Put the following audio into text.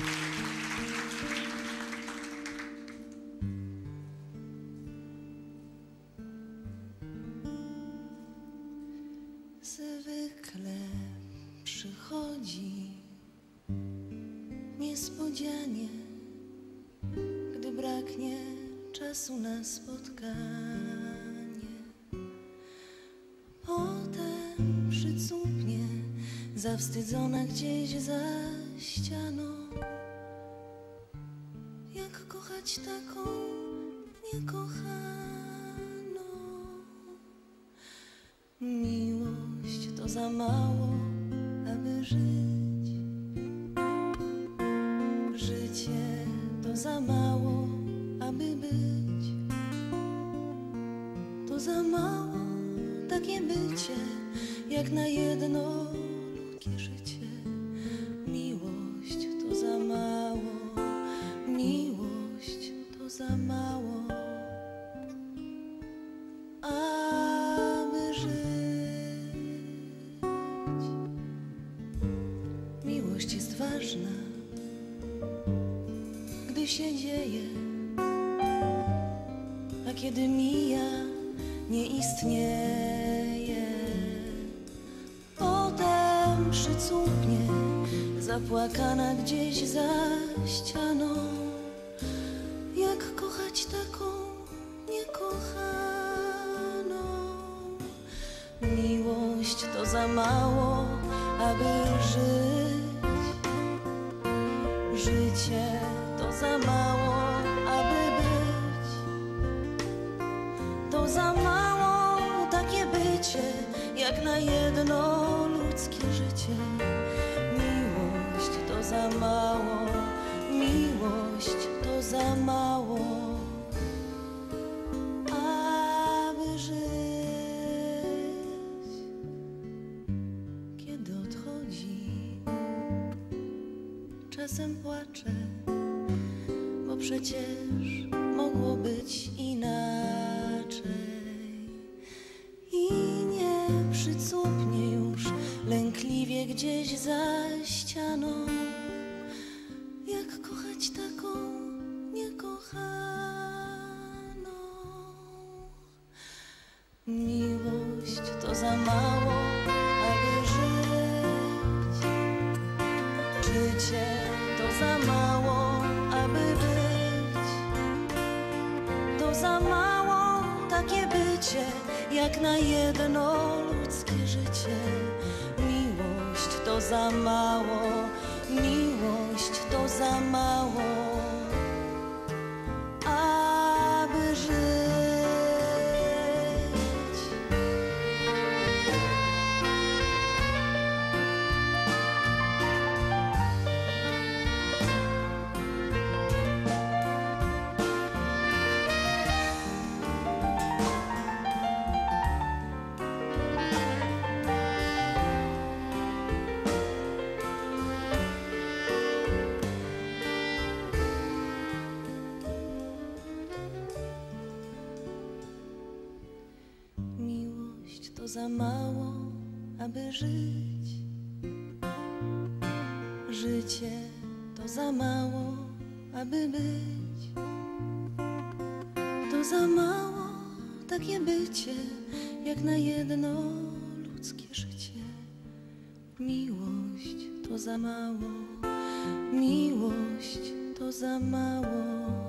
Zwykle przychodzi niespodzianie, gdy braknie czasu na spotkanie. Potem przycupnie, zawstydzona gdzieś za ścianą. Jak kochać taką niekochaną? Miłość to za mało, aby żyć. Życie to za mało, aby być. To za mało takie bycie, jak na jedno ludzkie życie. Miłość to za mało, miłość to za mało, aby żyć. Miłość jest ważna, gdy się dzieje, a kiedy mija, nie istnieje. Potem przycupnie, zapłakana gdzieś za ścianą. Jak kochać taką niekochaną? Miłość to za mało, aby żyć. Życie to za mało, aby być. To za mało takie bycie, jak na jedno ludzkie życie. Miłość to za mało, miłość to za mało, aby żyć. Kiedy odchodzi, czasem płaczę, bo przecież mogło być inaczej. I nie przycupnie już lękliwie gdzieś za ścianą. Jak kochać taką niekochaną? Miłość to za mało, aby żyć. Życie to za mało, aby być. To za mało takie bycie, jak na jedno ludzkie życie. Miłość to za mało, miłość to za mało, aby żyć. Miłość to za mało, aby żyć. Życie to za mało, aby być. To za mało takie bycie, jak na jedno ludzkie życie. Miłość to za mało, miłość to za mało.